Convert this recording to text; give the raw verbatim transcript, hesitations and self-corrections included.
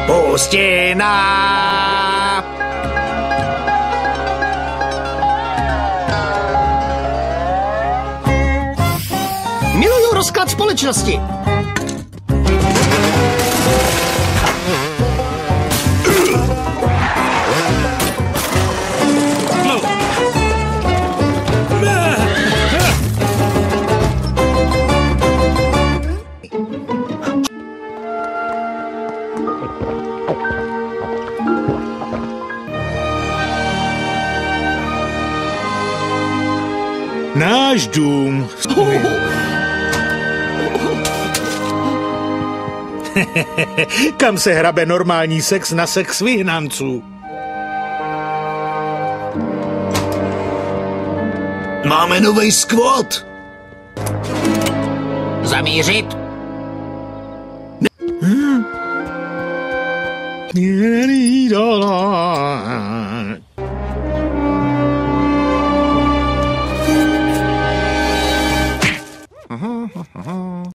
Pustina! Miluju rozklad společnosti. Náš dům. Kam se hrabe normální sex na sex vyhnanců? Máme novej squat. Zamířit. Hmm.